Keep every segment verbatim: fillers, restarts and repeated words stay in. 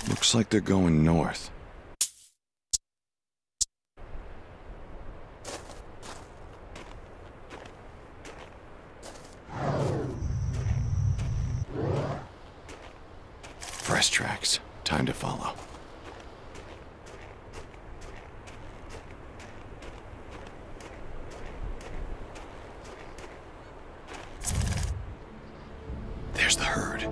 Looks like they're going north. Fresh tracks. Time to follow. There's the herd.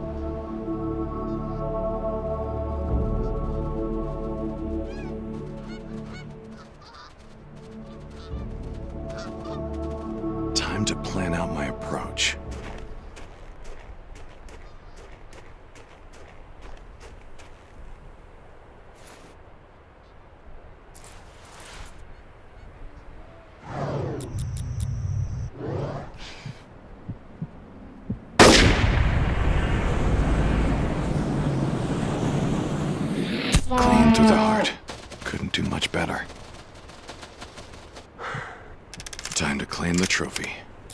Time to plan out my approach. Clean through the heart. Couldn't do much better. Time to claim the trophy.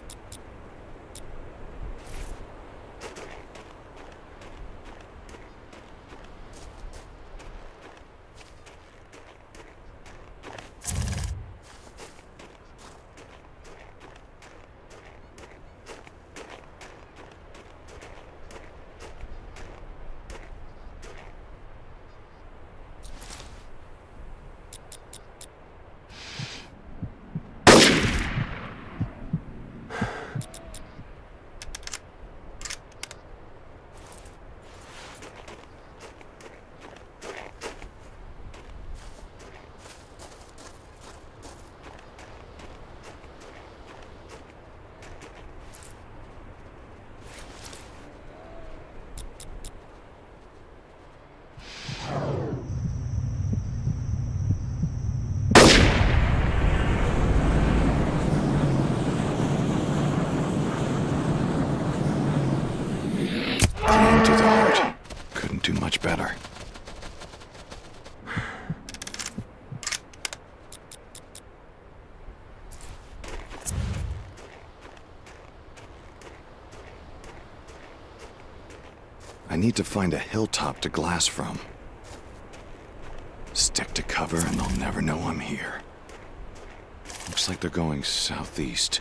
Clean through the heart. Couldn't do much better. I need to find a hilltop to glass from. Stick to cover and they'll never know I'm here. Looks like they're going southeast.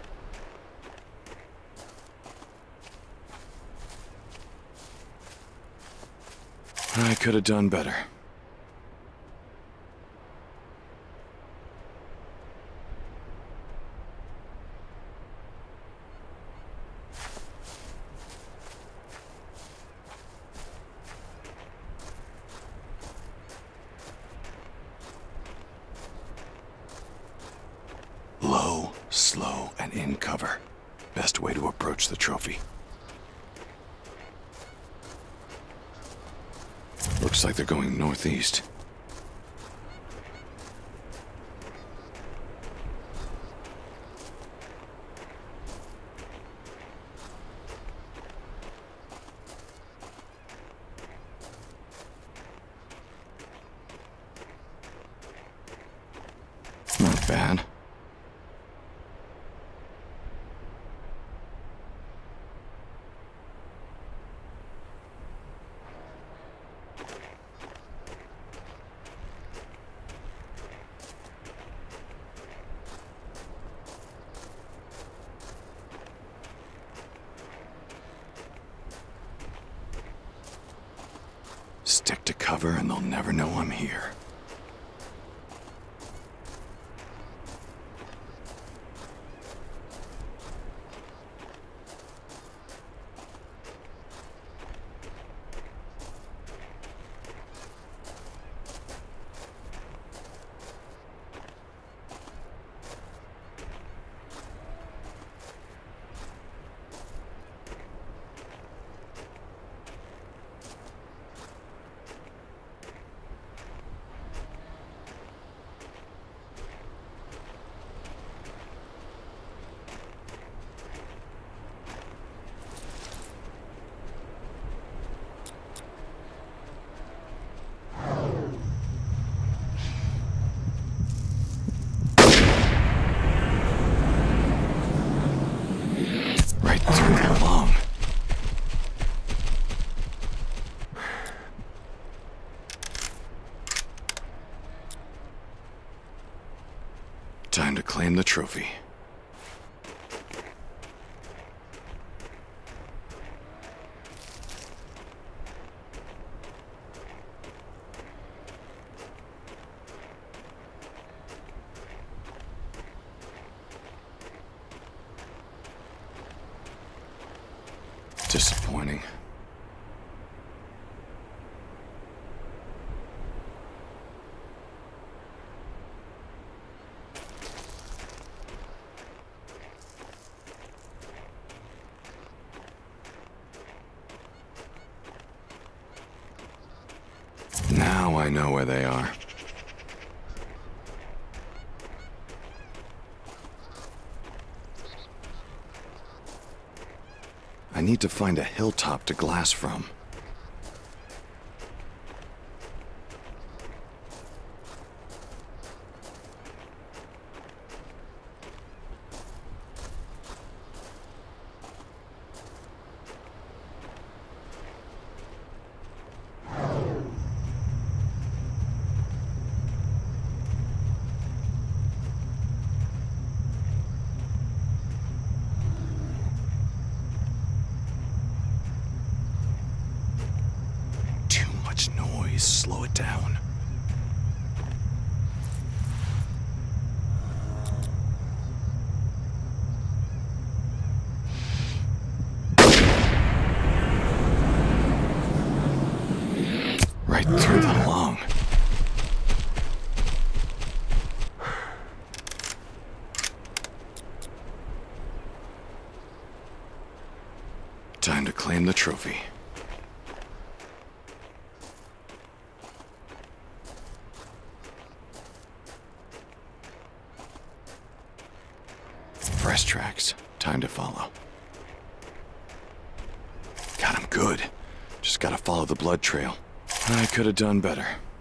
I could have done better. Low, slow, and in cover. Best way to approach the trophy. Looks like they're going northeast. Not bad. Stick to cover and they'll never know I'm here. Time to claim the trophy. Disappointing. Now I know where they are. I need to find a hilltop to glass from. Noise, slow it down. Right through the lung. Time to claim the trophy. Fresh tracks. Time to follow. Got him good. Just gotta follow the blood trail. I could have done better.